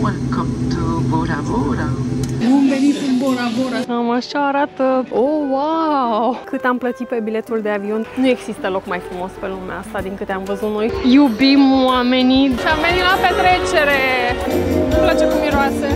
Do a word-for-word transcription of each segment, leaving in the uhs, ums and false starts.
Welcome to Bora Bora. Bun venit în Bora Bora. Cam așa arată. Oh, wow! Cât am plătit pe biletul de avion. Nu există loc mai frumos pe lumea asta din câte am văzut noi. Iubim oamenii. Și am venit la petrecere. Îmi place cum miroase.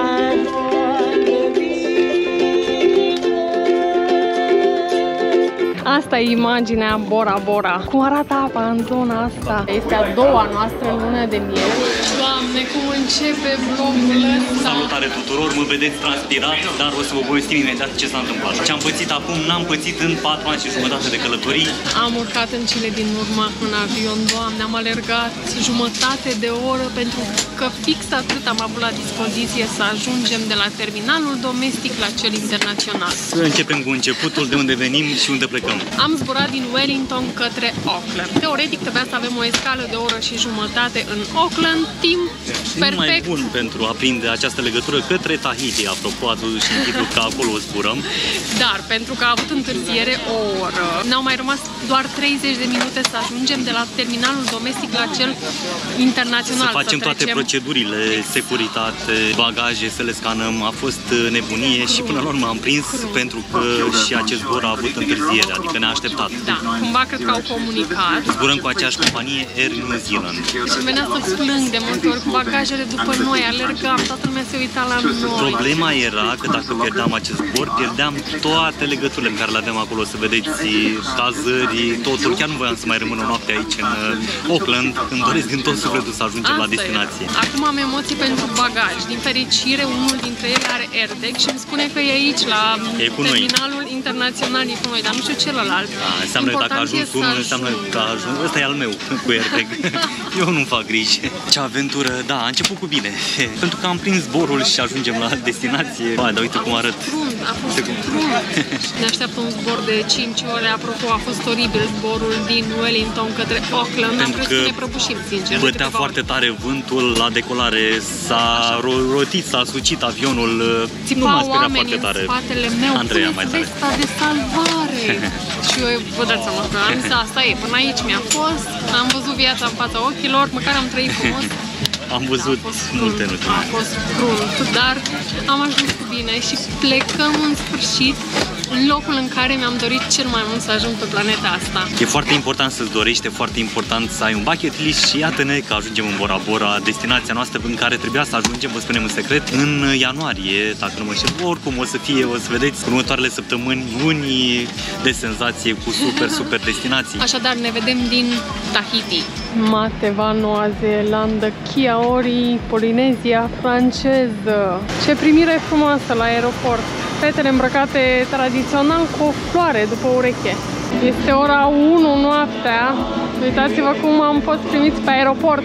Asta e imaginea Bora Bora. Cum arată apa în zona asta? Este a doua noastră lună de miere. Doamne, cum începe vlogul ăsta! Salutare tuturor, mă vedeți transpirat, dar o să vă povestim imediat ce s-a întâmplat. Ce am pățit acum, n-am pățit în patru ani și jumătate de călătorii. Am urcat în cele din urmă în avion, Doamne, am alergat jumătate de oră pentru că fix atât am avut la dispoziție să ajungem de la terminalul domestic la cel internațional. Să începem cu începutul, de unde venim și unde plecăm. Am zburat din Wellington către Auckland. Teoretic trebuia să avem o escală de o oră și jumătate în Auckland, timp perfect. Mai bun pentru a prinde această legătură către Tahiti, apropo, ați văzut și în titlu că acolo zburăm. Dar pentru că a avut întârziere o oră, ne-au mai rămas doar treizeci de minute să ajungem de la terminalul domestic la cel internațional. Să facem să toate procedurile, securitate, bagaje, să le scanăm. A fost nebunie și până la urmă am prins pentru că și acest zbor a avut întârziere, adică ne-a așteptat. Da, cumva cred că au comunicat. Zburăm cu aceeași companie Air New Zealand. Și venea să plâng de multe ori cu bagajele după noi, alergam, toată lumea se uita la noi. Problema era că dacă pierdeam acest zbor, pierdeam toate legăturile pe care le aveam acolo, să vedeți cazări, totul. Chiar nu voiam să mai rămân o noapte aici în Auckland, îmi doresc din tot sufletul să ajungem Asta la destinație. E. Acum am emoții pentru bagaj. Din fericire, unul dintre ele are airbag și îmi spune că e aici, la terminalul noi. internațional, e cu noi, dar nu știu celălalt. Da, înseamnă că dacă ajung unul, înseamnă că ajung. Ăsta e al meu, cu airbag. Eu nu-mi fac griji. Ce aventură, da, a început cu bine. Pentru că am prins zborul și ajungem la destinație. Ba, dar uite cum arăt. Frund, a fost frund. Ne așteaptă un zbor de cinci ore. Apropo, a fost oribil zborul din Wellington către Auckland. Am crezut că ne prăbușim, sincer. Bătea foarte tare vântul la decolare, s-a rotit, s-a sucit avionul. Nu m-a speriat foarte tare. În spatele meu, Andreea mai tare. Vesta de salvare. Și eu, vă dați seama că am zis, asta e, până aici mi-a fost. Am văzut viața în fața ochilor, măcar am trăit frumos. Am văzut multe lucruri. A fost crunt, dar am ajuns cu bine și plecăm în sfârșit în locul în care mi-am dorit cel mai mult să ajung pe planeta asta. E foarte important să-ți dorești, e foarte important să ai un bucket list și iată-ne că ajungem în Bora Bora, destinația noastră în care trebuia să ajungem, vă spunem în secret, în ianuarie, dacă nu mă știu, oricum o să fie, o să vedeți următoarele săptămâni, luni de senzație cu super, super destinații. Așadar, ne vedem din Tahiti. Mateva, Noua Zeelandă, Kiaori, Polinezia franceză. Ce primire frumoasă la aeroport! Fetele îmbrăcate tradițional cu o floare după ureche. Este ora unu noaptea. Uitați-vă cum am fost primiți pe aeroport.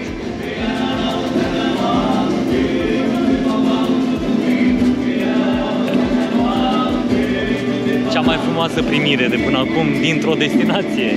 Cea mai frumoasă primire de până acum dintr-o destinație.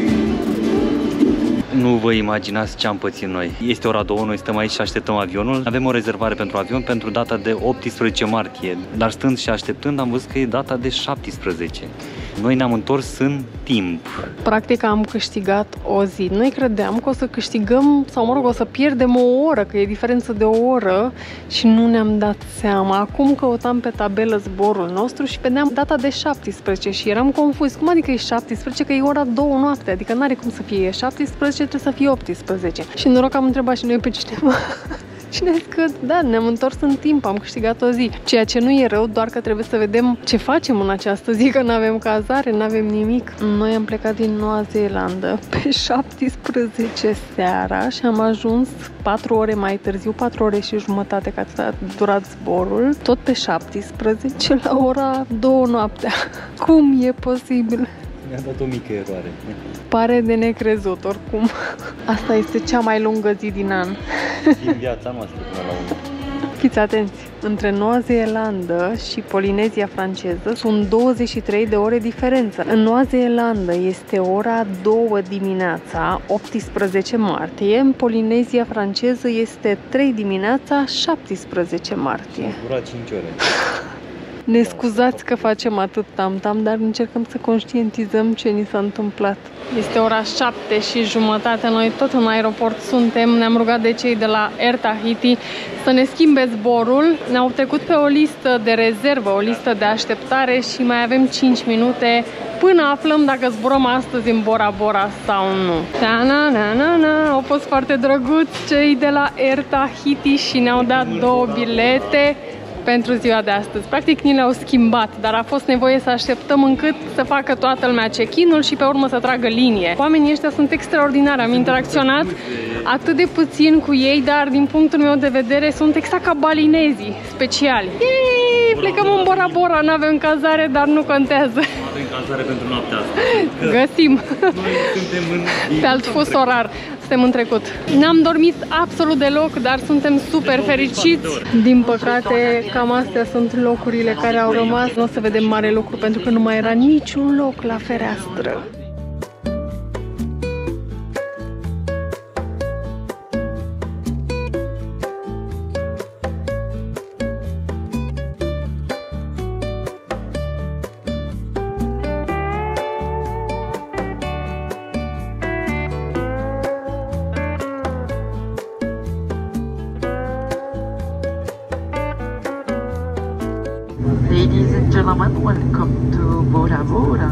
Nu vă imaginați ce am pățit noi. Este ora două, noi stăm aici și așteptăm avionul. Avem o rezervare pentru avion pentru data de optsprezece martie. Dar stând și așteptând am văzut că e data de șaptesprezece. Noi ne-am întors în timp. Practic am câștigat o zi. Noi credeam că o să câștigăm, sau mă rog, o să pierdem o oră, că e diferență de o oră și nu ne-am dat seama. Acum căutam pe tabelă zborul nostru și vedeam data de șaptesprezece și eram confuz. Cum adică e șaptesprezece? Că e ora două noapte, adică n-are cum să fie șaptesprezece, trebuie să fie optsprezece. Și noroc am întrebat și noi pe cineva. Și ne-a zis că da, ne-am întors în timp, am câștigat o zi. Ceea ce nu e rău, doar că trebuie să vedem ce facem în această zi, că nu avem cazare, nu avem nimic. Noi am plecat din Noua Zeelandă pe șaptesprezece seara și am ajuns patru ore mai târziu, patru ore și jumătate, că atât a durat zborul, tot pe șaptesprezece la ora două noaptea. Cum e posibil? Mi-a dat o mică eroare. Pare de necrezut, oricum. Asta este cea mai lungă zi din an. Din viața noastră până la urmă. Fiți atenți, între Noua Zeelandă și Polinezia franceză sunt douăzeci și trei de ore diferență. În Noua Zeelandă este ora două dimineața, optsprezece martie, în Polinezia franceză este trei dimineața, șaptesprezece martie. A durat cinci ore. Ne scuzați că facem atât tam-tam, dar încercăm să conștientizăm ce ni s-a întâmplat. Este ora șapte și jumătate, noi tot în aeroport suntem. Ne-am rugat de cei de la Air Tahiti să ne schimbe zborul. Ne-au trecut pe o listă de rezervă, o listă de așteptare și mai avem cinci minute până aflăm dacă zburăm astăzi în Bora Bora sau nu. Ta-na-na-na-na. Au fost foarte drăguți cei de la Air Tahiti și ne-au dat două bilete pentru ziua de astăzi. Practic ni le-au schimbat, dar a fost nevoie să așteptăm încât să facă toată lumea check-in-ul și pe urmă să tragă linie. Oamenii ăștia sunt extraordinari, am interacționat atât de puțin cu ei, dar din punctul meu de vedere sunt exact ca balinezii speciali. Yay! Plecăm în Bora Bora, nu avem cazare, dar nu contează. Nu avem cazare pentru noaptea asta. Găsim. Noi suntem în... Pe alt fus orar. Suntem în trecut. N-am dormit absolut deloc, dar suntem super fericiți. Din păcate, cam astea sunt locurile care au rămas. Nu o să vedem mare lucru pentru că nu mai era niciun loc la fereastră. Ladies and gentlemen, welcome to Bora Bora.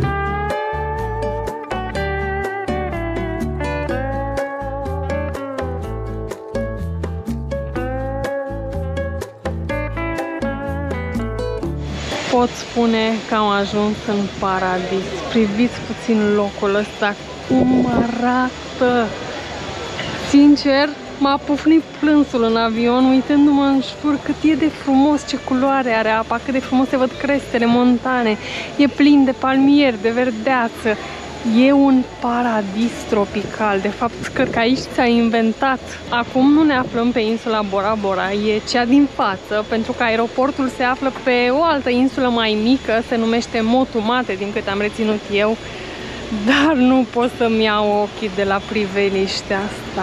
Pot spune că am ajuns în paradis. Priviți puțin locul ăsta, cum arată. Sincer, m-a pufnit plânsul în avion, uitându-mă în jur cât e de frumos, ce culoare are apa, cât de frumos se văd crestele montane, e plin de palmieri, de verdeață. E un paradis tropical. De fapt, cred că aici s-a inventat. Acum nu ne aflăm pe insula Bora Bora, e cea din față, pentru că aeroportul se află pe o altă insulă mai mică, se numește Motumate, din câte am reținut eu, dar nu pot să-mi iau ochii de la priveliștea asta.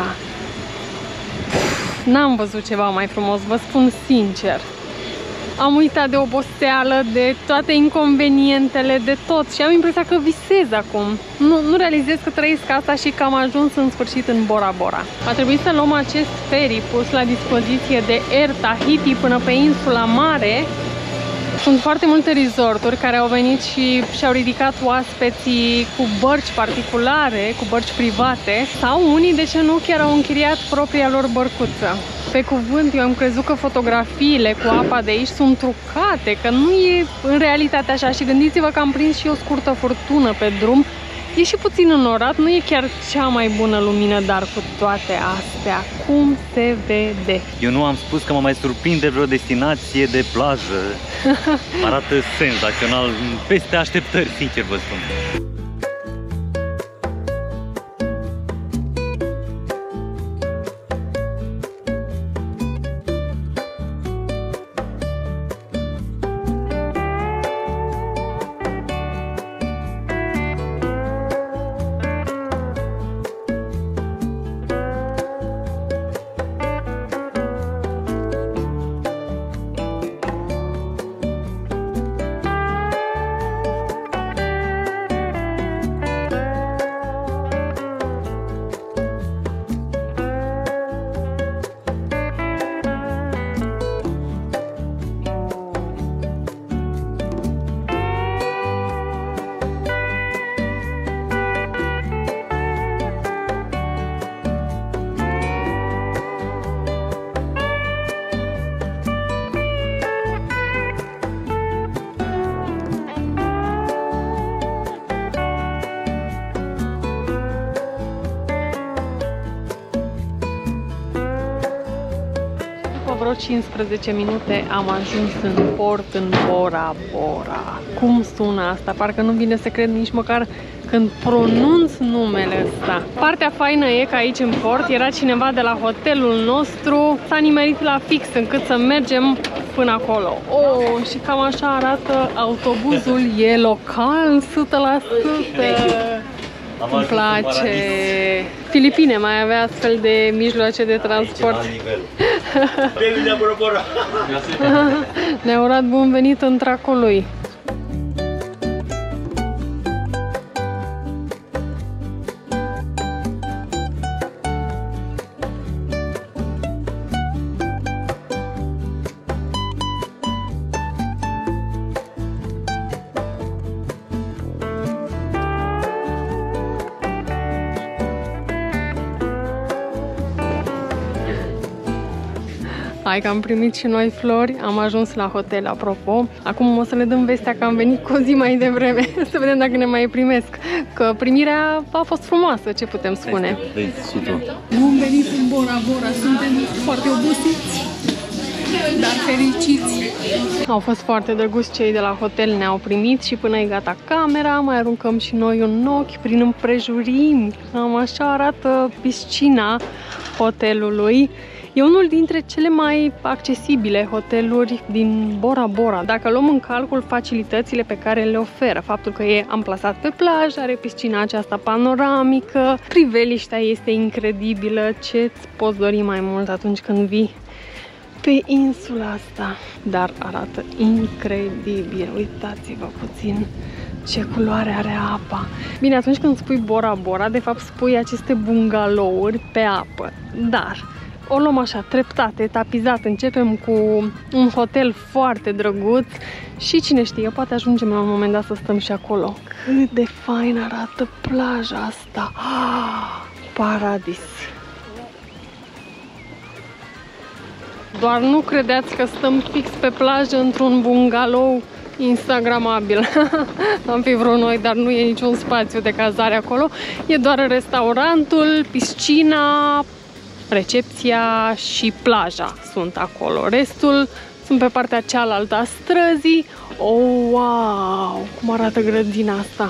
N-am văzut ceva mai frumos, vă spun sincer. Am uitat de oboseală, de toate inconvenientele, de tot și am impresia că visez acum. Nu, nu realizez că trăiesc asta și că am ajuns în sfârșit în Bora Bora. A trebuit să luăm acest ferry pus la dispoziție de Air Tahiti până pe insula mare. Sunt foarte multe resorturi care au venit și și-au ridicat oaspeții cu bărci particulare, cu bărci private, sau unii, de ce nu, chiar au închiriat propria lor bărcuță. Pe cuvânt, eu am crezut că fotografiile cu apa de aici sunt trucate, că nu e în realitate așa și gândiți-vă că am prins și o scurtă furtună pe drum. E și puțin înorat, nu e chiar cea mai bună lumină, dar cu toate astea, cum se vede? Eu nu am spus că mă mai surprinde vreo destinație de plajă. Arată senzațional, peste așteptări, sincer vă spun. Vreo cincisprezece minute am ajuns în port, în Bora Bora. Cum sună asta? Parcă nu vine să cred nici măcar când pronunț numele ăsta. Partea faină e că aici în port era cineva de la hotelul nostru, s-a nimerit la fix încât să mergem până acolo. Oh, și cam așa arată autobuzul, e local, o sută la sută. Îmi place. Filipine mai avea astfel de mijloace de transport. Ne-a urat bun venit în tracul lui. Hai că am primit și noi flori, am ajuns la hotel, apropo. Acum o să le dăm vestea că am venit cu o zi mai devreme, să vedem dacă ne mai primesc. Că primirea a fost frumoasă, ce putem spune. Vezi și tu. Bun venit în Bora Bora, suntem foarte obosiți, dar fericiți. Au fost foarte drăguți cei de la hotel, ne-au primit și până e gata camera, mai aruncăm și noi un ochi prin împrejurimi. Cam așa arată piscina hotelului. E unul dintre cele mai accesibile hoteluri din Bora Bora. Dacă luăm în calcul facilitățile pe care le oferă, faptul că e amplasat pe plajă, are piscina aceasta panoramică, priveliștea este incredibilă, ce-ți poți dori mai mult atunci când vii pe insula asta. Dar arată incredibil, uitați-vă puțin ce culoare are apa. Bine, atunci când spui Bora Bora, de fapt spui aceste bungalouri pe apă, dar o luăm așa, treptat, etapizat. Începem cu un hotel foarte drăguț și cine știe, poate ajungem la un moment dat să stăm și acolo. Cât de fain arată plaja asta! Ah, paradis! Doar nu credeți că stăm fix pe plajă într-un bungalou instagramabil. Am fi vrut noi, dar nu e niciun spațiu de cazare acolo. E doar restaurantul, piscina, recepția și plaja sunt acolo. Restul sunt pe partea cealaltă a străzii. Oh, wow! Cum arată grădina asta!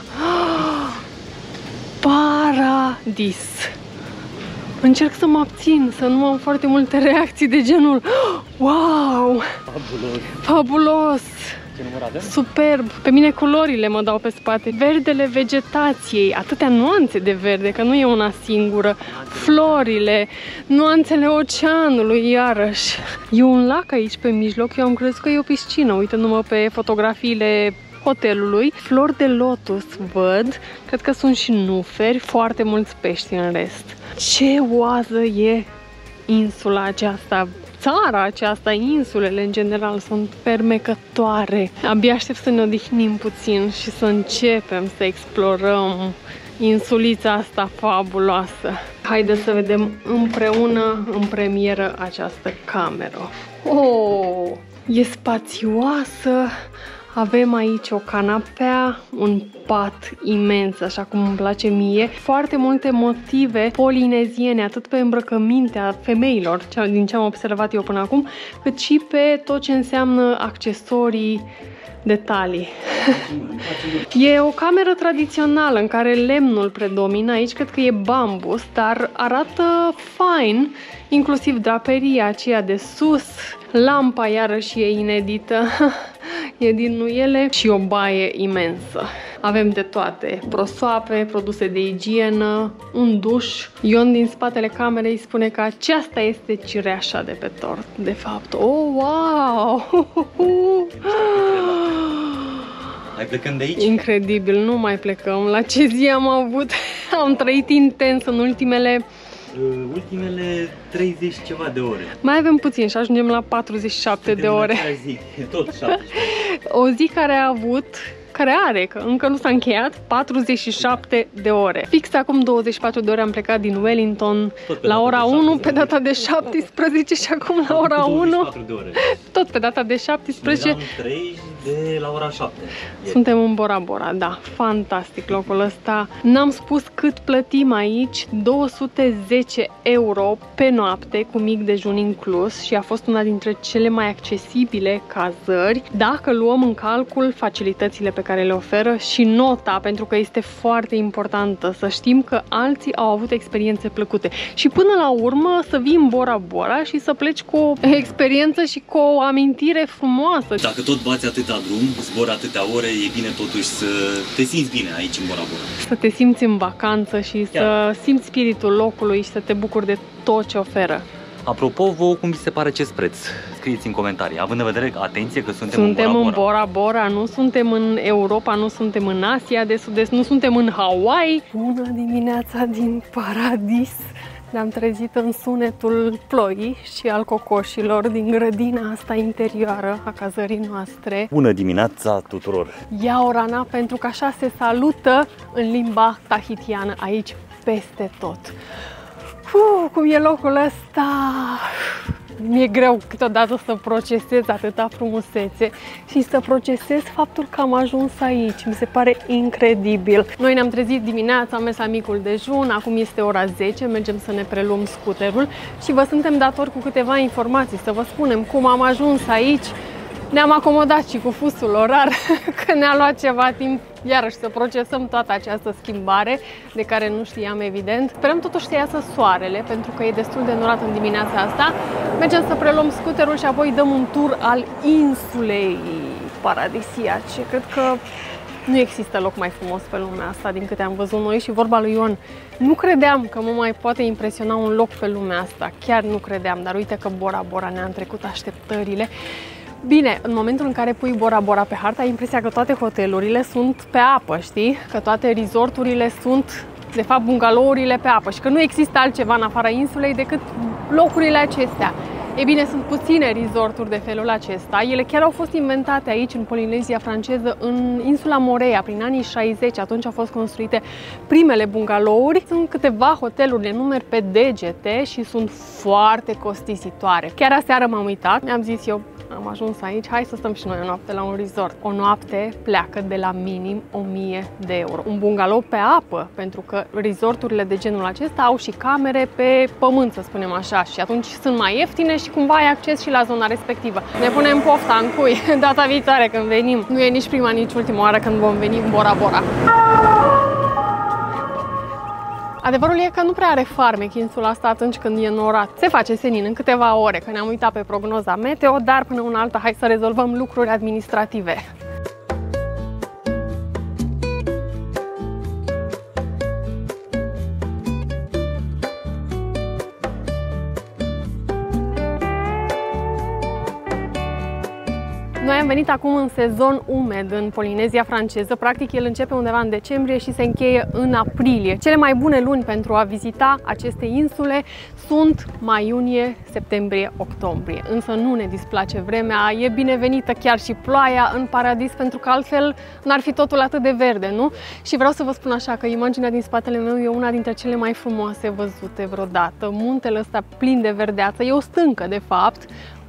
Paradis! Încerc să mă abțin, să nu am foarte multe reacții de genul wow! Fabulos! Fabulos! Superb! Pe mine culorile mă dau pe spate. Verdele vegetației, atâtea nuanțe de verde, că nu e una singură. Florile, nuanțele oceanului, iarăși. E un lac aici pe mijloc, eu am crezut că e o piscină, uitându-mă pe fotografiile hotelului. Flori de lotus văd, cred că sunt și nuferi, foarte mulți pești în rest. Ce oază e insula aceasta! Țara aceasta, insulele în general sunt fermecătoare. Abia aștept să ne odihnim puțin și să începem să explorăm insulița asta fabuloasă. Haideți să vedem împreună în premieră această cameră. Oh, e spațioasă. Avem aici o canapea, un pat imens, așa cum îmi place mie. Foarte multe motive polineziene, atât pe îmbrăcămintea femeilor, din ce am observat eu până acum, cât și pe tot ce înseamnă accesorii, detalii. E o cameră tradițională în care lemnul predomină. Aici cred că e bambus, dar arată fain, inclusiv draperia aceea de sus. Lampa iarăși e inedită, e din nuiele și o baie imensă. Avem de toate, prosoape, produse de igienă, un duș. Ion din spatele camerei spune că aceasta este cireașa de pe tort, de fapt. Oh, wow! Mai plecăm de aici? Incredibil, nu mai plecăm. La ce zi am avut? Am trăit intens în ultimele... ultimele treizeci ceva de ore. Mai avem puțin și ajungem la patruzeci și șapte de ore. Zi. Tot șaptesprezece. O zi care a avut, care are, că încă nu s-a încheiat, patruzeci și șapte de ore. Fix acum douăzeci și patru de ore am plecat din Wellington la ora unu, pe data de șaptesprezece și acum la ora unu. De ore. Tot pe data de șaptesprezece. treizeci de la ora șapte. Suntem în Bora Bora, da, fantastic locul ăsta. N-am spus cât plătim aici, două sute zece euro pe noapte cu mic dejun inclus și a fost una dintre cele mai accesibile cazări dacă luăm în calcul facilitățile pe care le oferă și nota, pentru că este foarte importantă să știm că alții au avut experiențe plăcute și până la urmă să vii în Bora Bora și să pleci cu o experiență și cu o amintire frumoasă. Dacă tot bați atâta atâta drum, zbori atâtea ore, e bine totuși să te simți bine aici în Bora Bora. Să te simți în vacanță și Chiar. să simți spiritul locului și să te bucuri de tot ce oferă. Apropo, vouă cum vi se pare acest preț? Scrieți în comentarii, având în vedere, atenție că suntem, suntem în Bora Bora. în Bora Bora, nu suntem în Europa, nu suntem în Asia de Sud-Est, nu suntem în Hawaii. Bună dimineața din paradis! Ne-am trezit în sunetul ploii și al cocoșilor din grădina asta interioară a cazării noastre. Bună dimineața tuturor! Ia Orana, pentru că așa se salută în limba tahitiană aici peste tot. Uf, cum e locul ăsta! Mi-e greu câteodată să procesez atâta frumusețe și să procesez faptul că am ajuns aici. Mi se pare incredibil. Noi ne-am trezit dimineața, am mers la micul dejun, acum este ora zece, mergem să ne preluăm scuterul și vă suntem datori cu câteva informații, să vă spunem cum am ajuns aici. Ne-am acomodat și cu fusul orar, că ne-a luat ceva timp iarăși să procesăm toată această schimbare, de care nu știam evident. Sperăm totuși să iasă soarele, pentru că e destul de norat în dimineața asta. Mergem să preluăm scuterul și apoi dăm un tur al insulei paradisiace. Cred că nu există loc mai frumos pe lumea asta din câte am văzut noi și vorba lui Ion. Nu credeam că mă mai poate impresiona un loc pe lumea asta, chiar nu credeam, dar uite că Bora Bora ne-a întrecut așteptările. Bine, în momentul în care pui Bora Bora pe hartă, ai impresia că toate hotelurile sunt pe apă, știi? Că toate resorturile sunt, de fapt, bungalourile pe apă și că nu există altceva în afara insulei decât locurile acestea. Ei bine, sunt puține resorturi de felul acesta. Ele chiar au fost inventate aici, în Polinezia franceză, în insula Morea, prin anii șaizeci. Atunci au fost construite primele bungalouri. Sunt câteva hoteluri de numeri pe degete și sunt foarte costisitoare. Chiar aseară m-am uitat, mi-am zis eu, am ajuns aici, hai să stăm și noi o noapte la un resort. O noapte pleacă de la minim o mie de euro. Un bungalou pe apă, pentru că resorturile de genul acesta au și camere pe pământ, să spunem așa, și atunci sunt mai ieftine și cumva ai acces și la zona respectivă. Ne punem pofta în cui data viitoare când venim. Nu e nici prima, nici ultima oară când vom veni în Bora Bora. Adevărul e că nu prea are farmec insula asta atunci când e norat. Se face senin în câteva ore, că ne-am uitat pe prognoza meteo, dar până una alta hai să rezolvăm lucruri administrative. Noi am venit acum în sezon umed în Polinezia franceză. Practic el începe undeva în decembrie și se încheie în aprilie. Cele mai bune luni pentru a vizita aceste insule sunt mai, iunie, septembrie, octombrie. Însă nu ne displace vremea, e binevenită chiar și ploaia în paradis, pentru că altfel n-ar fi totul atât de verde, nu? Și vreau să vă spun așa că imaginea din spatele meu e una dintre cele mai frumoase văzute vreodată. Muntele ăsta plin de verdeață, e o stâncă de fapt,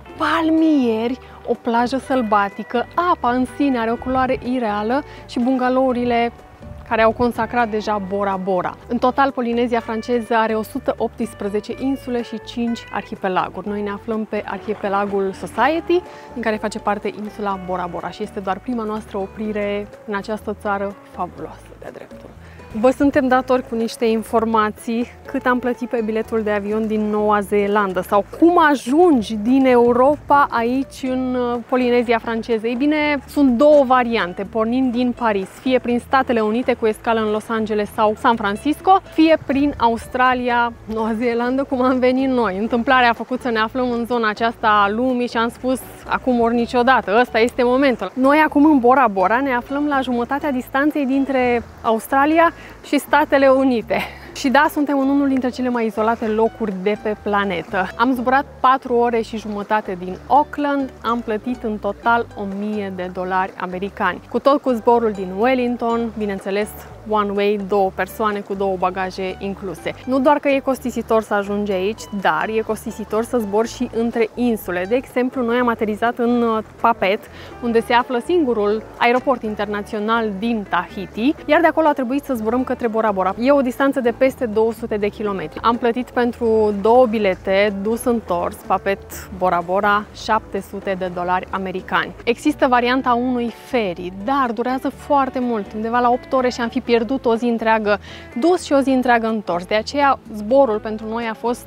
palmieri, o plajă sălbatică, apa în sine are o culoare ireală și bungalourile care au consacrat deja Bora Bora. În total, Polinezia franceză are o sută optsprezece insule și cinci arhipelaguri. Noi ne aflăm pe arhipelagul Society, în care face parte insula Bora Bora și este doar prima noastră oprire în această țară fabuloasă de-a dreptul. Vă suntem datori cu niște informații cât am plătit pe biletul de avion din Noua Zeelandă sau cum ajungi din Europa aici în Polinezia franceză. Ei bine, sunt două variante, pornind din Paris, fie prin Statele Unite cu escală în Los Angeles sau San Francisco, fie prin Australia, Noua Zeelandă, cum am venit noi. Întâmplarea a făcut să ne aflăm în zona aceasta a lumii și am spus acum ori niciodată, ăsta este momentul. Noi acum în Bora Bora ne aflăm la jumătatea distanței dintre Australia și Statele Unite. Și da, suntem în unul dintre cele mai izolate locuri de pe planetă. Am zburat patru ore și jumătate din Auckland, am plătit în total o mie de dolari americani. Cu tot cu zborul din Wellington, bineînțeles, one way, două persoane cu două bagaje incluse. Nu doar că e costisitor să ajungi aici, dar e costisitor să zbori și între insule. De exemplu, noi am aterizat în Papet, unde se află singurul aeroport internațional din Tahiti, iar de acolo a trebuit să zburăm către Bora Bora. E o distanță de peste două sute de kilometri. Am plătit pentru două bilete, dus întors, Papet Bora Bora, șapte sute de dolari americani. Există varianta unui ferry, dar durează foarte mult, undeva la opt ore și am fi pierdut o zi întreagă dus și o zi întreagă întors. De aceea zborul pentru noi a fost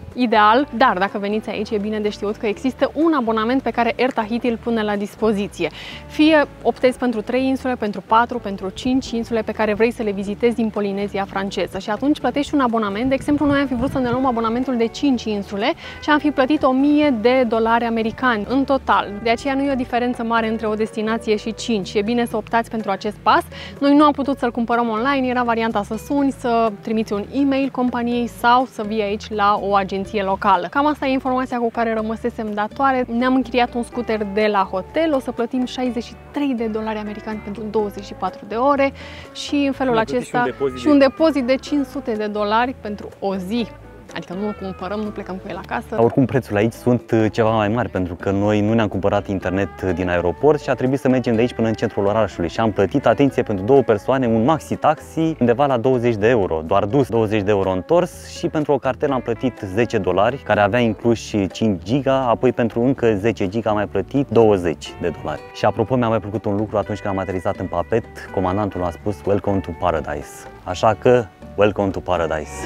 ideal, dar dacă veniți aici e bine de știut că există un abonament pe care Air Tahiti îl pune la dispoziție. Fie optezi pentru trei insule, pentru patru, pentru cinci insule pe care vrei să le vizitezi din Polinezia franceză și atunci plătești un abonament. De exemplu, noi am fi vrut să ne luăm abonamentul de cinci insule și am fi plătit o mie de dolari americani în total. De aceea nu e o diferență mare între o destinație și cinci. E bine să optați pentru acest pas. Noi nu am putut să-l cumpărăm online, era varianta să suni, să trimiți un e-mail companiei sau să vii aici la o agenție locală. Cam asta e informația cu care rămăsesem datoare. Ne-am închiriat un scooter de la hotel, o să plătim șaizeci și trei de dolari americani pentru douăzeci și patru de ore și în felul acesta și un, și un depozit de cinci sute de dolari pentru o zi. Adică nu îl cumpărăm, nu plecăm cu el acasă. Oricum prețurile aici sunt ceva mai mari pentru că noi nu ne-am cumpărat internet din aeroport și a trebuit să mergem de aici până în centrul orașului și am plătit, atenție, pentru două persoane un maxi taxi undeva la douăzeci de euro, doar dus, douăzeci de euro întors, și pentru o cartelă am plătit zece dolari, care avea inclus și cinci giga, apoi pentru încă zece giga am mai plătit douăzeci de dolari. Și apropo, mi-a mai plăcut un lucru atunci când am aterizat în Papet, comandantul a spus "Welcome to Paradise", așa că welcome to Paradise.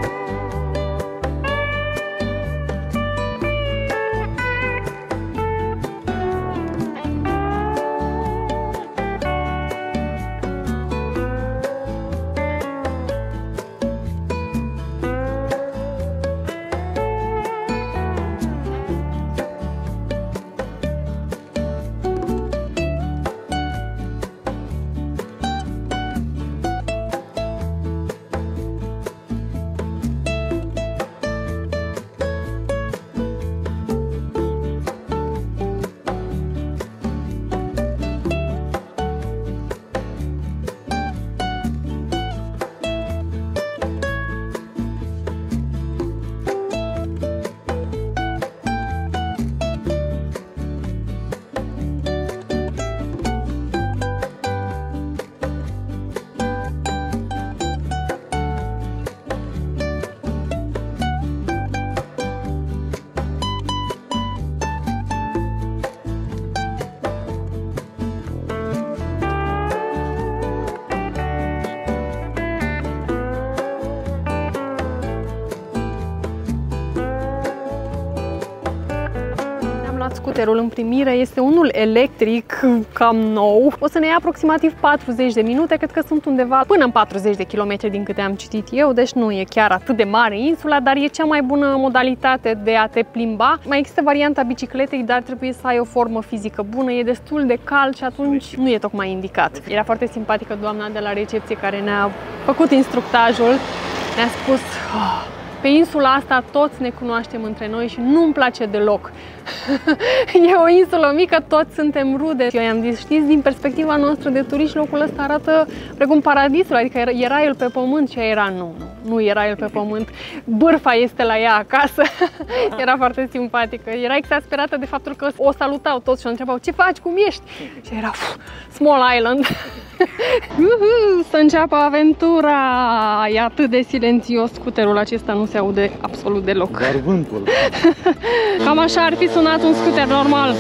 Scooterul în primire, este unul electric, cam nou. O să ne ia aproximativ patruzeci de minute, cred că sunt undeva până în patruzeci de kilometri din câte am citit eu, deci nu e chiar atât de mare insula, dar e cea mai bună modalitate de a te plimba. Mai există varianta bicicletei, dar trebuie să ai o formă fizică bună, e destul de cald și atunci nu e tocmai indicat. Era foarte simpatică doamna de la recepție care ne-a făcut instructajul, ne-a spus: oh, pe insula asta toți ne cunoaștem între noi și nu-mi place deloc. E o insulă mică, toți suntem rude. Eu i-am zis, știți, din perspectiva noastră de turiști, locul ăsta arată precum paradisul, adică era el pe pământ și ea era nu, nu, nu era el pe pământ. Bârfa este la ea acasă. Era foarte simpatică. Era exasperată de faptul că o salutau toți și o întrebau, ce faci, cum ești? Și era, small island. Să înceapă aventura! E atât de silențios scuterul acesta, nu se aude absolut deloc. Doar vântul. Cam așa ar fi sunat un scuter normal.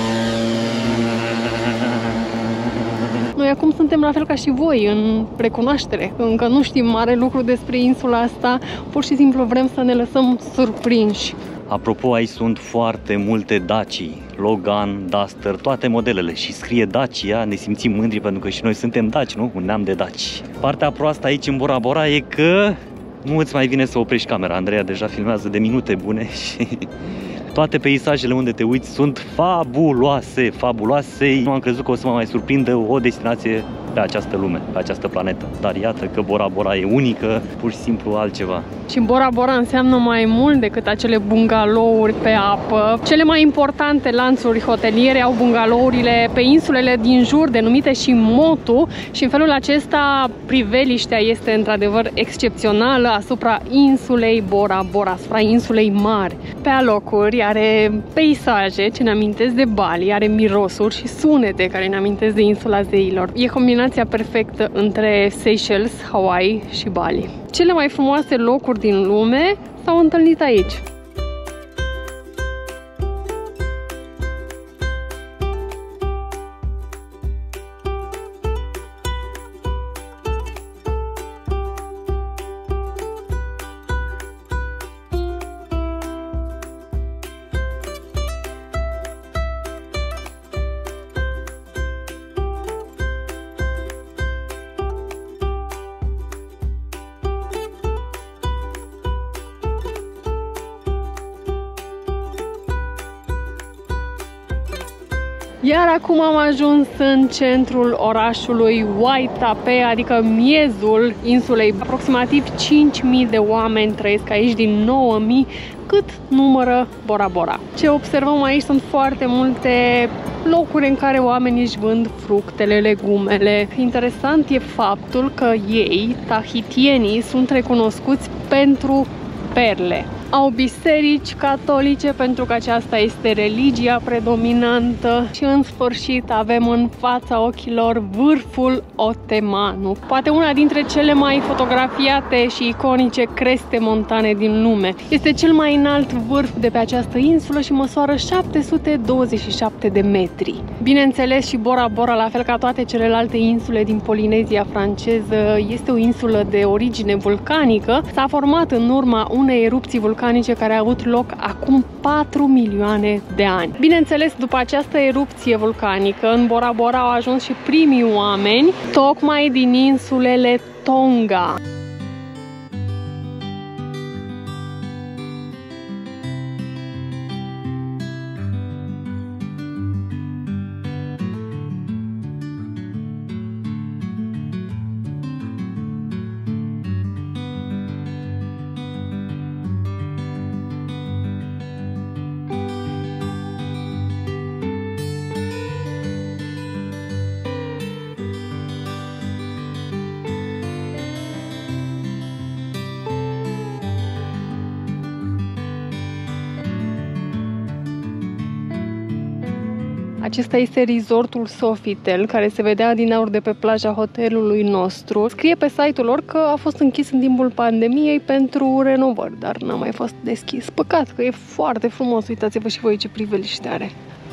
Noi acum suntem la fel ca și voi, în recunoaștere. Încă nu știm mare lucru despre insula asta, pur și simplu vrem să ne lăsăm surprinși. Apropo, aici sunt foarte multe Daci, Logan, Duster, toate modelele și scrie Dacia, ne simțim mândri pentru că și noi suntem daci, nu? Un neam de daci. Partea proastă aici în Bora Bora e că nu îți mai vine să oprești camera. Andreea deja filmează de minute bune și toate peisajele unde te uiți sunt fabuloase, fabuloase. Nu am crezut că o să mă mai surprindă o destinație pe această lume, pe această planetă. Dar iată că Bora Bora e unică, pur și simplu altceva. Și Bora Bora înseamnă mai mult decât acele bungalouri pe apă. Cele mai importante lanțuri hoteliere au bungalourile pe insulele din jur, denumite și Motu, și în felul acesta priveliștea este într-adevăr excepțională asupra insulei Bora Bora, asupra insulei mari. Pe alocuri are peisaje ce ne amintesc de Bali, are mirosuri și sunete care ne amintesc de insula zeilor. E combinația perfectă între Seychelles, Hawaii și Bali. Cele mai frumoase locuri din lume s-au întâlnit aici. Iar acum am ajuns în centrul orașului Waitape, adică miezul insulei. Aproximativ cinci mii de oameni trăiesc aici din nouă mii, cât numără Bora Bora. Ce observăm aici sunt foarte multe locuri în care oamenii își vând fructele, legumele. Interesant e faptul că ei, tahitienii, sunt recunoscuți pentru perle. Au biserici catolice pentru că aceasta este religia predominantă și în sfârșit avem în fața ochilor vârful Otemanu, poate una dintre cele mai fotografiate și iconice creste montane din lume. Este cel mai înalt vârf de pe această insulă și măsoară șapte sute douăzeci și șapte de metri. Bineînțeles, și Bora Bora, la fel ca toate celelalte insule din Polinezia franceză, este o insulă de origine vulcanică. S-a format în urma unei erupții vulcanice care a avut loc acum patru milioane de ani. Bineînțeles, după această erupție vulcanică, în Bora Bora au ajuns și primii oameni, tocmai din insulele Tonga. Acesta este resortul Sofitel, care se vedea din aur de pe plaja hotelului nostru. Scrie pe site-ul lor că a fost închis în timpul pandemiei pentru renovări, dar n-a mai fost deschis. Păcat, că e foarte frumos. Uitați-vă și voi ce priveliște are.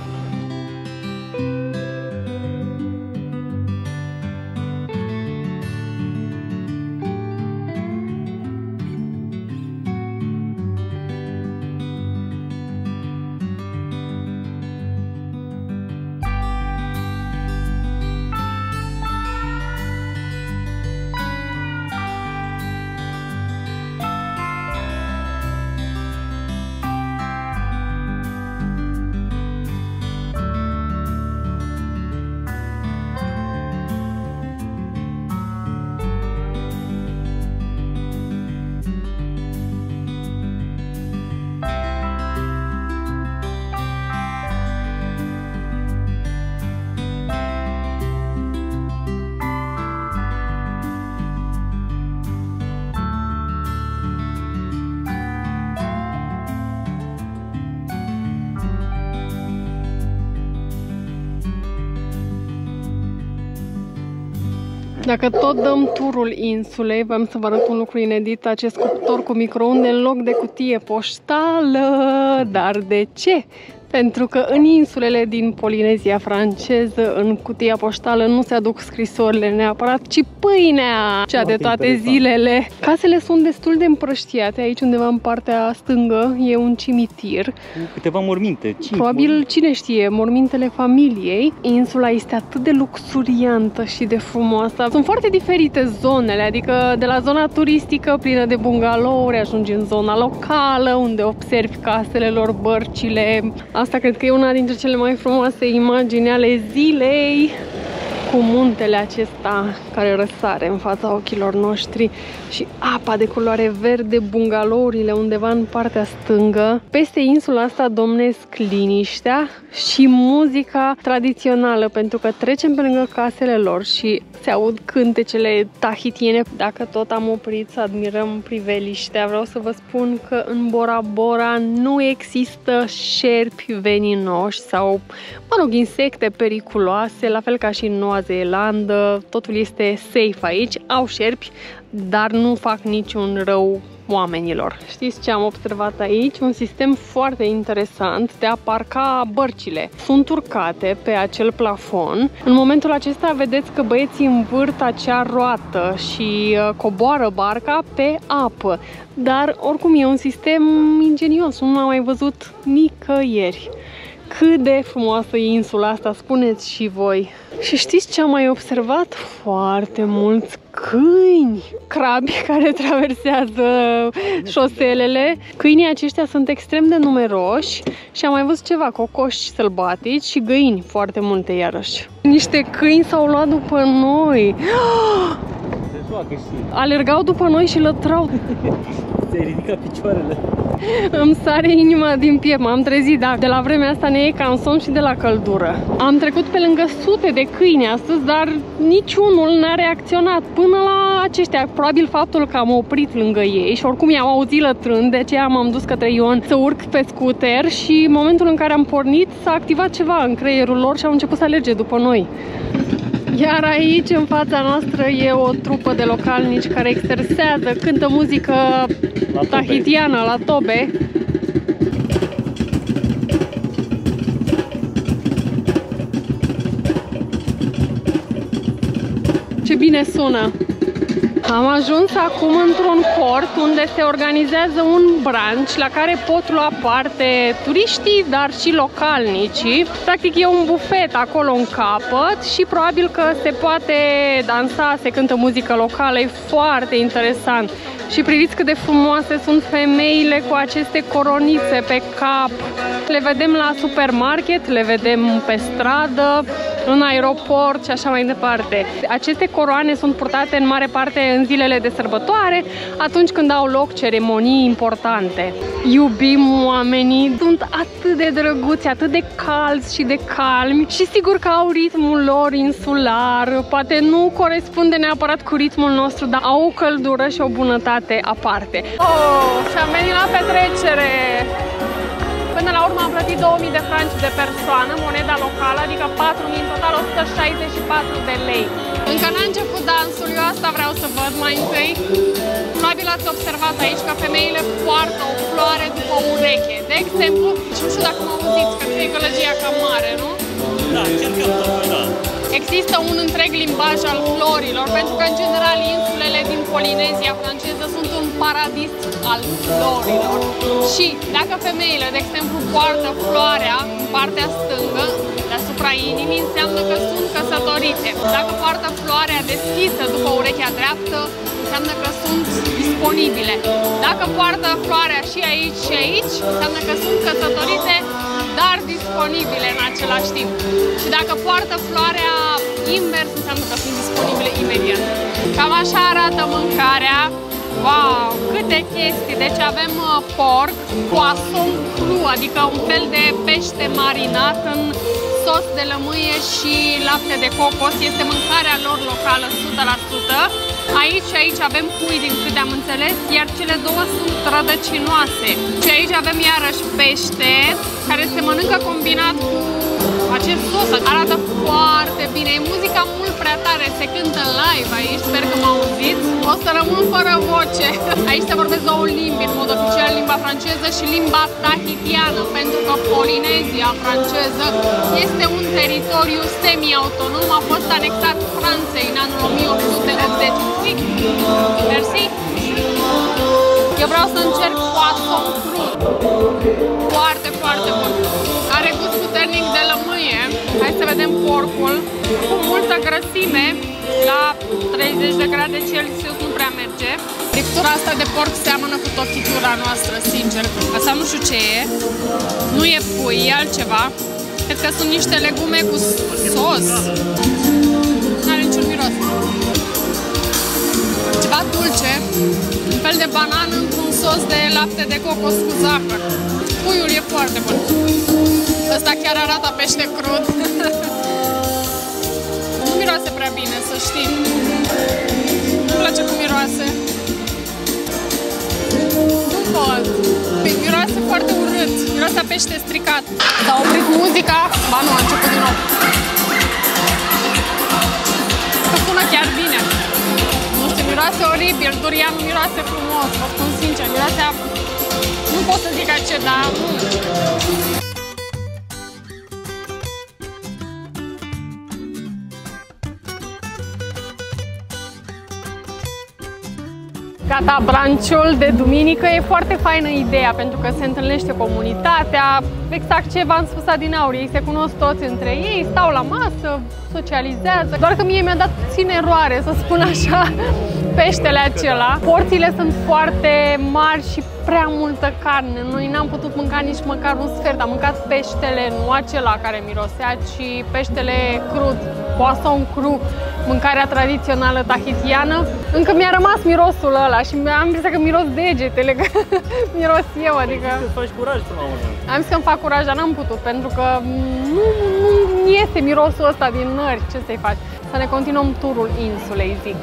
Dacă tot dăm turul insulei, vreau să vă arăt un lucru inedit, acest cuptor cu microunde în loc de cutie poștală. Dar de ce? Pentru că în insulele din Polinezia franceză, în cutia poștală, nu se aduc scrisorile neapărat, ci pâinea, cea de toate zilele. Casele sunt destul de împrăștiate. Aici undeva în partea stângă e un cimitir. Cu câteva morminte. Probabil, cine știe, mormintele familiei. Insula este atât de luxuriantă și de frumoasă. Sunt foarte diferite zonele, adică de la zona turistică plină de bungalouri, ajungi în zona locală, unde observi casele lor, bărcile. Asta cred că e una dintre cele mai frumoase imagini ale zilei, cu muntele acesta care răsare în fața ochilor noștri și apa de culoare verde, bungalourile undeva în partea stângă. Peste insula asta domnesc liniștea și muzica tradițională, pentru că trecem pe lângă casele lor și se aud cântecele tahitiene. Dacă tot am oprit să admirăm priveliștea, vreau să vă spun că în Bora Bora nu există șerpi veninoși sau, mă rog, insecte periculoase, la fel ca și în Noua Zeelandă. Totul este safe aici. Au șerpi, dar nu fac niciun rău oamenilor. Știți ce am observat aici? Un sistem foarte interesant de a parca bărcile. Sunt urcate pe acel plafon. În momentul acesta vedeți că băieții învârt acea roată și coboară barca pe apă. Dar oricum e un sistem ingenios, nu l-am mai văzut nicăieri. Cât de frumoasă e insula asta, spuneți și voi. Și știți ce am mai observat? Foarte mulți câini, crabi care traversează șoselele. Câinii aceștia sunt extrem de numeroși și am mai văzut ceva cocoși sălbatici și găini foarte multe iarăși. Niște câini s-au luat după noi. Alergau după noi și lătrau. Ți-ai ridicat picioarele. Îmi sare inima din piept, m-am trezit, da. De la vremea asta ne e cam somn și de la căldură. Am trecut pe lângă sute de câini astăzi, dar niciunul n-a reacționat până la aceștia. Probabil faptul că am oprit lângă ei și oricum i-am auzit lătrând, de aceea m-am dus către Ion să urc pe scooter și în momentul în care am pornit s-a activat ceva în creierul lor și au început să alerge după noi. Iar aici, în fața noastră, e o trupă de localnici care exersează, cântă muzică la tahitiană, la tobe. Ce bine sună! Am ajuns acum într-un port unde se organizează un brunch la care pot lua parte turiștii, dar și localnicii. Practic e un bufet acolo în capăt și probabil că se poate dansa, se cântă muzică locală, e foarte interesant. Și priviți cât de frumoase sunt femeile cu aceste coronițe pe cap. Le vedem la supermarket, le vedem pe stradă, în aeroport și așa mai departe. Aceste coroane sunt purtate în mare parte în zilele de sărbătoare, atunci când au loc ceremonii importante. Iubim oamenii, sunt atât de drăguți, atât de calzi și de calmi și sigur că au ritmul lor insular, poate nu corespunde neapărat cu ritmul nostru, dar au o căldură și o bunătate aparte. Oh, și am venit la petrecere! Până la urmă am plătit două mii de franci de persoană, moneda locală, adică patru mii, în total o sută șaizeci și patru de lei. Încă n-a început dansul, eu asta vreau să văd mai întâi. Probabil ați observat aici că femeile poartă o floare după ureche. De exemplu, și nu știu dacă mă auziți, că e gălăgia cam mare, nu? Da, încercăm tot, da. Există un întreg limbaj al florilor, pentru că, în general, insulele din Polinezia franceză sunt un paradis al florilor. Și dacă femeile, de exemplu, poartă floarea în partea stângă, deasupra inimii, înseamnă că sunt căsătorite. Dacă poartă floarea deschisă după urechea dreaptă, înseamnă că sunt disponibile. Dacă poartă floarea și aici și aici, înseamnă că sunt căsătorite, dar disponibile în același timp. Și dacă poartă floarea invers, înseamnă că sunt disponibile imediat. Cam așa arată mâncarea. Wow, câte chestii! Deci avem uh, porc, poisson cru, adică un fel de pește marinat în sos de lămâie și lapte de cocos. Este mâncarea lor locală, o sută la sută. Aici și aici avem pui, din câte am înțeles, iar cele două sunt rădăcinoase. Și aici avem iarăși pește, care se mănâncă combinat cu acest sos. Arată foarte bine. E muzica mult prea tare, se cântă live aici, sper că mă auziți. O să rămân fără voce. Aici se vorbesc două limbi, în mod oficial limba franceză și limba tahitiană, pentru că Polinezia franceză este un teritoriu semi-autonom, a fost anexat Franței în anul o mie opt sute optzeci. Mersi! Eu vreau să încerc poisson crud. Foarte, foarte bun. Are gust puternic de lămâie. Hai să vedem porcul. Cu multă grăsime, la treizeci de grade Celsius nu prea merge. Friptura asta de porc seamănă cu tochitura noastră, sincer. Asta nu știu ce e. Nu e pui, e altceva. Cred că sunt niște legume cu sos. N-are niciun miros. Ceva dulce. Un fel de banană într-un sos de lapte de cocos cu zahăr. Puiul e foarte bun. Ăsta chiar arată pește crud. Nu miroase prea bine, să știi. Nu-mi place cum miroase. Nu pot. Miroase foarte urât. Miroase a pește stricat. S-a oprit muzica. Ba nu, a început din nou. Că sună chiar bine. Nu știu, miroase oribil. Durianul miroase frumos. Vă spun sincer, miroase a... Nu pot să zic ce, dar... Gata, branciul de duminică e foarte faină ideea, pentru că se întâlnește comunitatea, exact ce v-am spus adineauri, ei se cunosc toți între ei, stau la masă, socializează, doar că mie mi-a dat puțin eroare, să spun așa, peștele acela. Porțiile sunt foarte mari și prea multă carne, noi n-am putut mânca nici măcar un sfert, am mâncat peștele, nu acela care mirosea, ci peștele crud, poisson cru, mâncarea tradițională tahitiană. Încă mi-a rămas mirosul ăla și am impresia că miros degetele, că miros eu, adică... Îți faci curaj până la urmă. Am zis că îmi fac curaj, dar n-am putut, pentru că nu, nu este mirosul ăsta din nări, ce să-i faci? Să ne continuăm turul insulei, zic.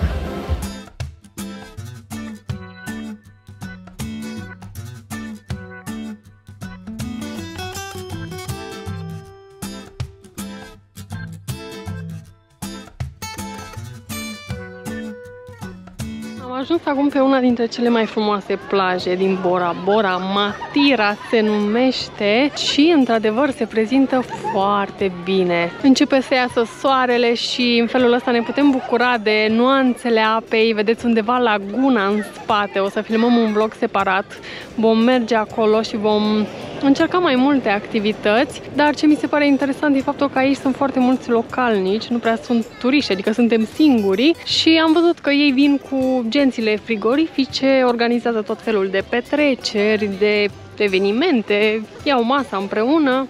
Am ajuns acum pe una dintre cele mai frumoase plaje din Bora Bora, Matira se numește și într-adevăr se prezintă foarte bine. Începe să iasă soarele și în felul ăsta ne putem bucura de nuanțele apei. Vedeți undeva laguna în spate, o să filmăm un vlog separat. Vom merge acolo și vom încerca mai multe activități, dar ce mi se pare interesant e faptul că aici sunt foarte mulți localnici, nu prea sunt turiști, adică suntem singuri și am văzut că ei vin cu gențile frigorifice, organizează tot felul de petreceri, de evenimente, iau masa împreună.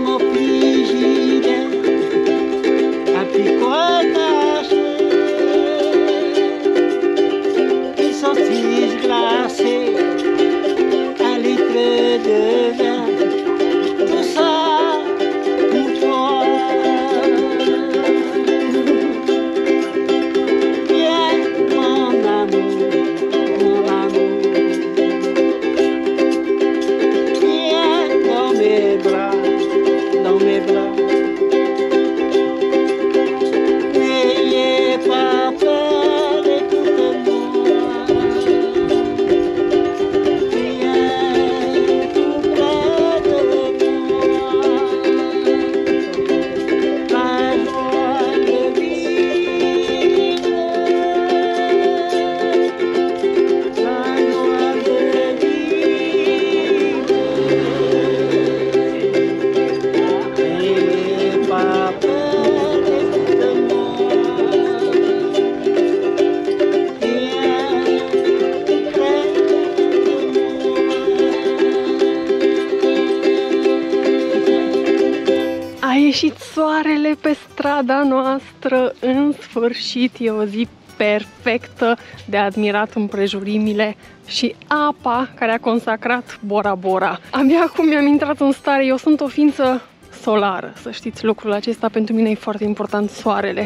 A ieșit soarele pe strada noastră, în sfârșit e o zi perfectă de admirat împrejurimile și apa care a consacrat Bora Bora. Abia acum mi-am intrat în stare, eu sunt o ființă solară, să știți lucrul acesta, pentru mine e foarte important soarele.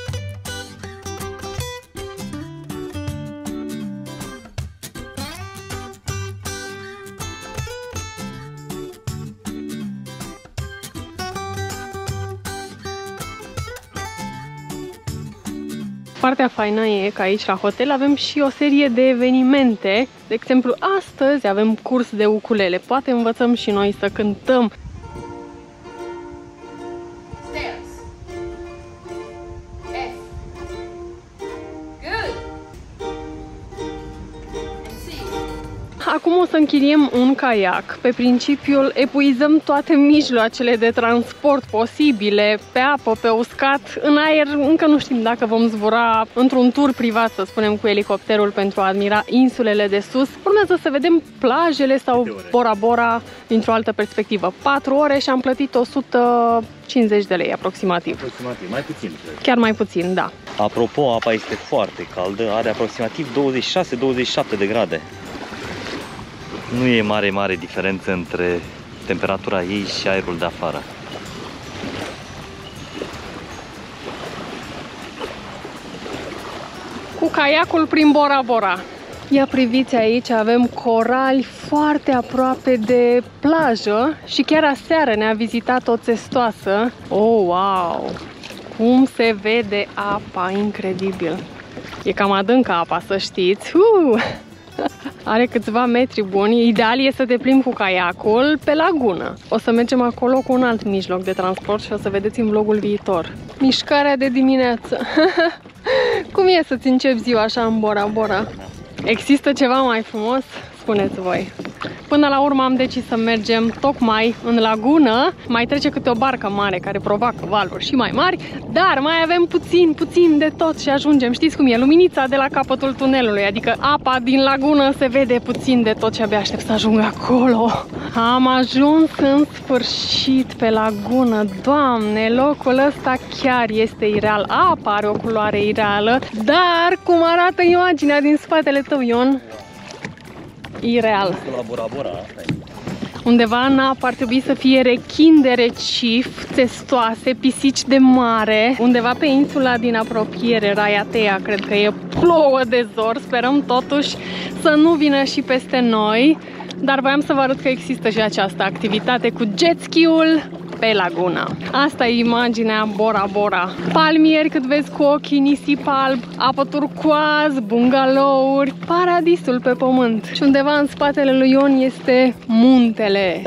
Partea faină e că aici la hotel avem și o serie de evenimente. De exemplu, astăzi avem curs de ukulele. Poate învățăm și noi să cântăm. Acum o să închiriem un caiac. Pe principiul epuizăm toate mijloacele de transport posibile, pe apă, pe uscat, în aer. Încă nu știm dacă vom zbura într-un tur privat, să spunem, cu elicopterul pentru a admira insulele de sus. Urmează să vedem plajele sau Bora Bora dintr-o altă perspectivă. patru ore și am plătit o sută cincizeci de lei aproximativ. Aproximativ, mai puțin, cred. Chiar mai puțin, da. Apropo, apa este foarte caldă, are aproximativ douăzeci și șase douăzeci și șapte de grade. Nu e mare, mare diferență între temperatura ei și aerul de afară. Cu caiacul prin Bora Bora. Ia priviți aici, avem corali foarte aproape de plajă și chiar aseară ne-a vizitat o țestoasă. Oh, wow! Cum se vede apa, incredibil! E cam adâncă apa, să știți. Uh! Are câțiva metri buni. Ideal e să te plimbi cu caiacul pe lagună. O să mergem acolo cu un alt mijloc de transport și o să vedeți în vlogul viitor. Mișcarea de dimineață. Cum e să-ți începi ziua așa în Bora Bora? Există ceva mai frumos? Spuneți voi. Până la urmă am decis să mergem tocmai în lagună. Mai trece câte o barcă mare care provoacă valuri și mai mari, dar mai avem puțin, puțin de tot și ajungem. Știți cum e? Luminița de la capătul tunelului, adică apa din lagună se vede puțin de tot și abia aștept să ajung acolo. Am ajuns în sfârșit pe lagună. Doamne, locul ăsta chiar este ireal. Apa are o culoare ireală, dar cum arată imaginea din spatele tău, Ion? Ireal. La Bora Bora, asta e. Undeva în apă ar trebui să fie rechin de recif, testoase, pisici de mare. Undeva pe insula din apropiere, Raiatea, cred că e, plouă de zor. Sperăm totuși să nu vină și peste noi. Dar voiam să vă arăt că există și această activitate cu jet ski-ul pe laguna. Asta e imaginea Bora Bora. Palmieri cât vezi cu ochii, nisip alb, apă turcoaz, bungalouri, paradisul pe pământ. Și undeva în spatele lui Ion este muntele.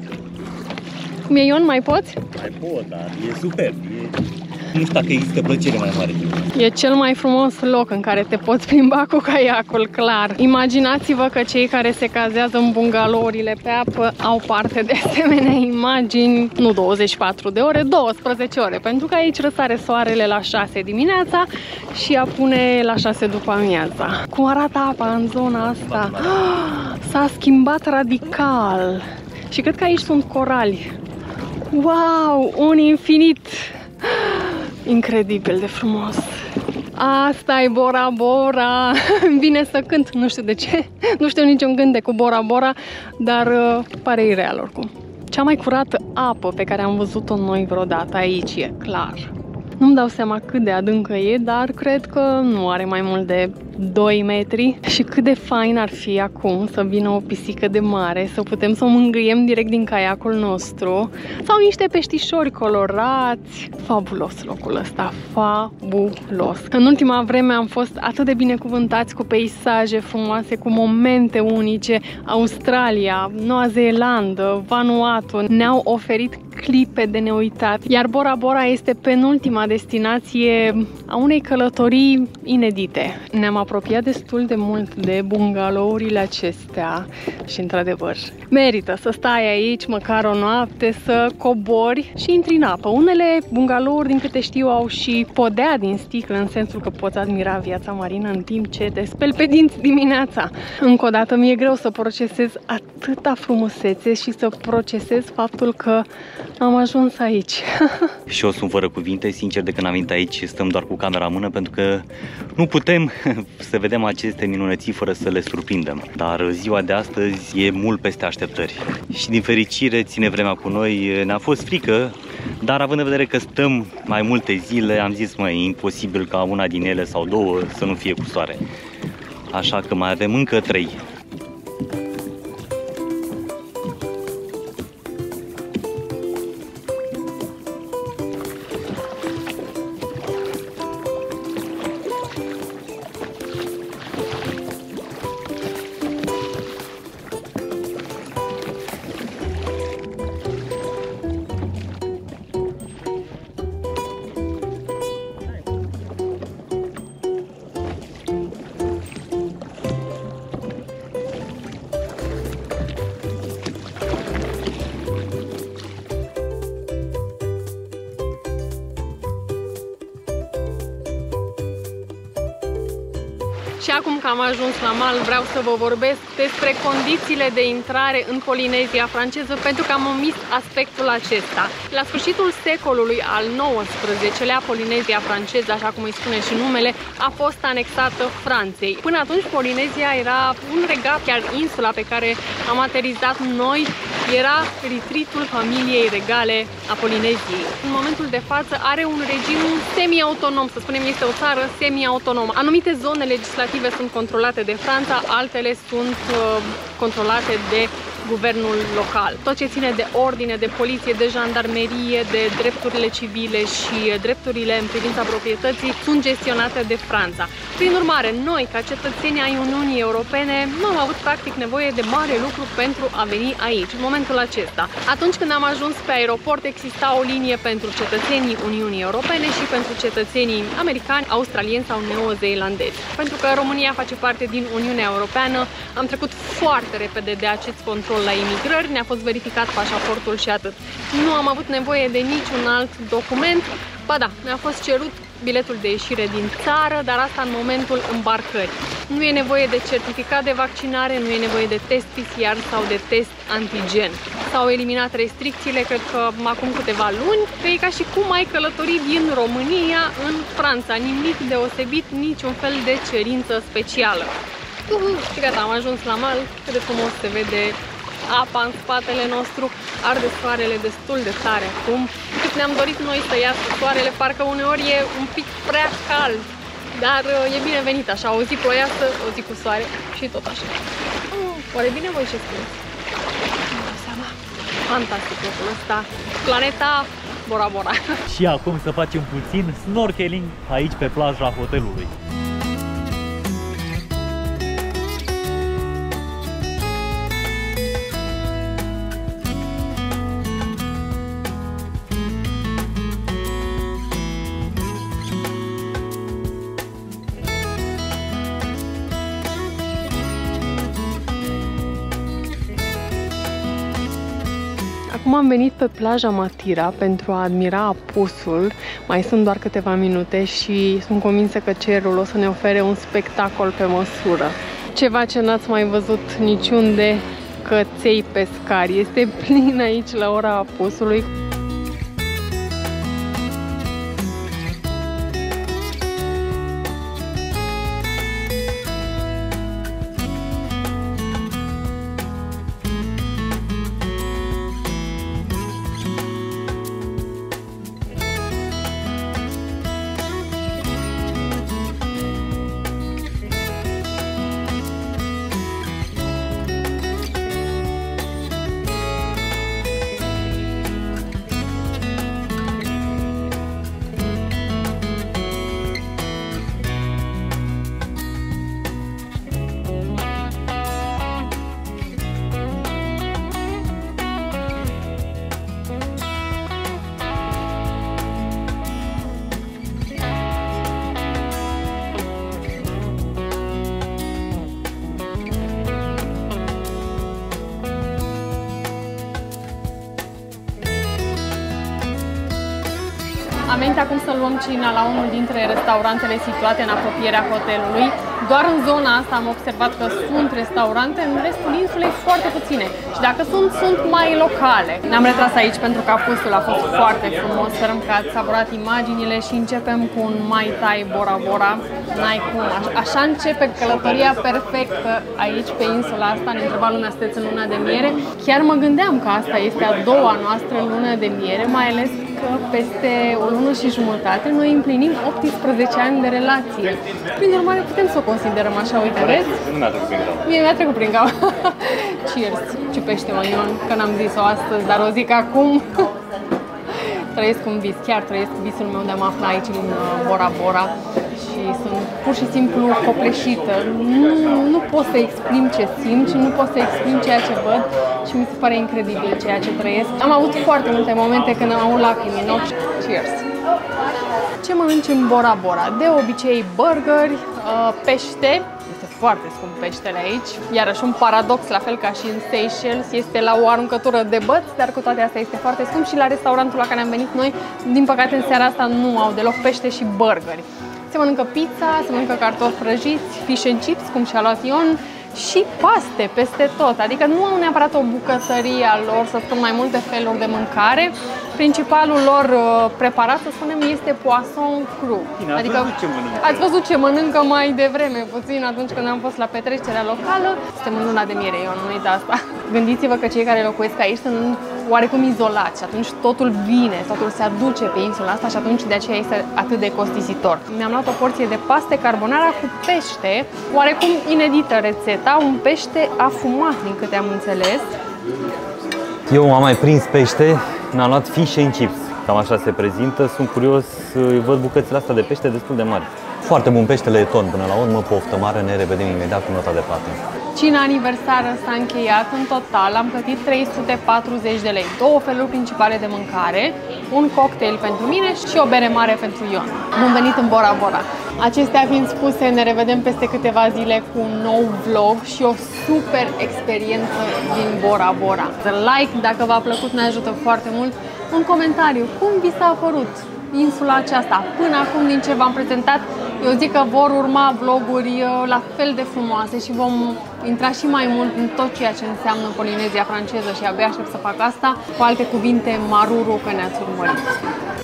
Cum e, Ion, mai poți? Mai pot, dar e superb. E... Nu știu dacă există plăcere mai mare. E cel mai frumos loc în care te poți plimba cu caiacul, clar. Imaginați-vă că cei care se cazează în bungalourile pe apă au parte de asemenea imagini, nu douăzeci și patru de ore, douăsprezece ore, pentru că aici răsare soarele la șase dimineața și apune la șase după amiaza. Cum arată apa în zona asta? S-a schimbat radical. Și cred că aici sunt corali. Wow, un infinit! Incredibil de frumos. Asta e Bora Bora. Vine să cânt, nu știu de ce. Nu știu niciun cântec cu Bora Bora, dar uh, pare ireal oricum. Cea mai curată apă pe care am văzut-o noi vreodată aici, e clar. Nu-mi dau seama cât de adâncă e, dar cred că nu are mai mult de doi metri. Și cât de fain ar fi acum să vină o pisică de mare, să putem să o mângâiem direct din caiacul nostru. Sau niște peștișori colorați. Fabulos locul ăsta, fabulos. În ultima vreme am fost atât de binecuvântați cu peisaje frumoase, cu momente unice. Australia, Noua Zeelandă, Vanuatu ne-au oferit clipe de neuitat. Iar Bora Bora este penultima destinație a unei călătorii inedite. Ne-am apropiat destul de mult de bungalourile acestea și, într-adevăr, merită să stai aici măcar o noapte, să cobori și intri în apă. Unele bungalouri, din câte știu, au și podea din sticlă, în sensul că poți admira viața marină în timp ce te speli pe dinți dimineața. Încă o dată, mi-e greu să procesez atâta frumusețe și să procesez faptul că am ajuns aici. Și eu sunt fără cuvinte, sincer, de când am venit aici stăm doar cu camera în mână, pentru că nu putem să vedem aceste minunății fără să le surprindem. Dar ziua de astăzi e mult peste așteptări. Și din fericire ține vremea cu noi, ne-a fost frică, dar având în vedere că stăm mai multe zile, am zis, măi, e imposibil ca una din ele sau două să nu fie cu soare. Așa că mai avem încă trei. Și acum că am ajuns la mal, vreau să vă vorbesc despre condițiile de intrare în Polinezia franceză, pentru că am omis aspectul acesta. La sfârșitul secolului al nouăsprezecelea, Polinezia franceză, așa cum îi spune și numele, a fost anexată Franței. Până atunci, Polinezia era un regat, chiar insula pe care am aterizat noi, era retritul familiei regale a Polineziei. În momentul de față are un regim semi-autonom, să spunem, este o țară semi-autonomă. Anumite zone legislative sunt controlate de Franța, altele sunt uh, controlate de guvernul local. Tot ce ține de ordine, de poliție, de jandarmerie, de drepturile civile și drepturile în privința proprietății sunt gestionate de Franța. Prin urmare, noi, ca cetățeni ai Uniunii Europene, nu am avut practic nevoie de mare lucru pentru a veni aici, în momentul acesta. Atunci când am ajuns pe aeroport, exista o linie pentru cetățenii Uniunii Europene și pentru cetățenii americani, australieni sau neozeelandezi. Pentru că România face parte din Uniunea Europeană, am trecut foarte repede de acest control la imigrări, ne-a fost verificat pașaportul și atât. Nu am avut nevoie de niciun alt document. Ba da, mi-a fost cerut biletul de ieșire din țară, dar asta în momentul îmbarcării. Nu e nevoie de certificat de vaccinare, nu e nevoie de test P C R sau de test antigen. S-au eliminat restricțiile, cred că acum câteva luni, că e ca și cum ai călători din România în Franța. Nimic deosebit, niciun fel de cerință specială. Uhu, și gata, am ajuns la mal, cât de frumos se vede apa în spatele nostru, arde soarele destul de tare acum. Cât ne-am dorit noi să iasă soarele, parcă uneori e un pic prea cald, dar e binevenit așa, o zi ploioasă, o zi cu soare și tot așa. Oh, oare bine voi ce spuneți? Nu dau seama. Fantastic locul ăsta, planeta Bora Bora. Și acum să facem puțin snorkeling aici pe plaja hotelului. Acum am venit pe plaja Matira pentru a admira apusul. Mai sunt doar câteva minute și sunt convinsă că cerul o să ne ofere un spectacol pe măsură. Ceva ce n-ați mai văzut niciunde, căței pescari. Este plin aici la ora apusului. Am venit acum să luăm cina la unul dintre restaurantele situate în apropierea hotelului. Doar în zona asta am observat că sunt restaurante, în restul insulei foarte puține. Și dacă sunt, sunt mai locale. Ne-am retras aici pentru că apusul a fost foarte frumos. Sperăm că ați savurat imaginile și începem cu un Mai Tai Bora Bora. N-ai cum. Așa începe călătoria perfectă aici pe insula asta. Ne întreba lumea, sunteți în luna de miere. Chiar mă gândeam că asta este a doua noastră lună de miere, mai ales că peste o lună și jumătate noi împlinim optsprezece ani de relație. Prin urmare, putem să o considerăm așa, uite, vezi? Nu mi-a trecut prin cap. Mie mi-a trecut prin cap. Cheers! Ciupește-mă, Ion, că n-am zis-o astăzi, dar o zic acum. Trăiesc un vis, chiar trăiesc visul meu de a mă afla aici în Bora Bora și sunt pur și simplu copleșită. Nu, nu pot să exprim ce simt și nu pot să exprim ceea ce văd și mi se pare incredibil ceea ce trăiesc. Am avut foarte multe momente când am avut lacrimi în ochi. Cheers! Ce mănânci în Bora Bora? De obicei burgeri, pește. Este foarte scump peștele aici. Iarăși un paradox, la fel ca și în Seychelles, este la o aruncătură de băți, dar cu toate astea este foarte scump și la restaurantul la care am venit noi, din păcate în seara asta nu au deloc pește și burgeri. Se mănâncă pizza, se mănâncă cartofi prăjiți, fish and chips, cum și-a luat Ion, și paste peste tot. Adică nu au neapărat o bucătărie a lor, să spun, mai multe feluri de mâncare. Principalul lor uh, preparat, să spunem, este poisson cru. Bine, adică ați văzut ce mănâncă. Ați văzut ce mănâncă mai devreme, puțin atunci când am fost la petrecerea locală. Suntem în luna de miere, eu nu uit asta. Gândiți-vă că cei care locuiesc aici sunt oarecum izolați și atunci totul vine, totul se aduce pe insula asta și atunci de aceea este atât de costisitor. Mi-am luat o porție de paste carbonara cu pește, oarecum inedită rețeta, un pește afumat, din câte am înțeles. Eu m-am mai prins pește, mi-am luat fish and chips. Cam așa se prezintă. Sunt curios, văd bucățile astea de pește destul de mari. Foarte bun peștele e ton până la urmă, poftă mare, ne revedem imediat cu nota de plată. Cina aniversară s-a încheiat. În total am plătit trei sute patruzeci de lei. Două feluri principale de mâncare, un cocktail pentru mine și o bere mare pentru Ion. Bun venit în Bora Bora! Acestea fiind spuse, ne revedem peste câteva zile cu un nou vlog și o super experiență din Bora Bora. Like dacă v-a plăcut, ne ajută foarte mult. Un comentariu, cum vi s-a părut insula aceasta până acum din ce v-am prezentat? Eu zic că vor urma vloguri la fel de frumoase și vom intra și mai mult în tot ceea ce înseamnă Polinezia franceză și abia aștept să fac asta. Cu alte cuvinte, maruru că ne-ați urmărit!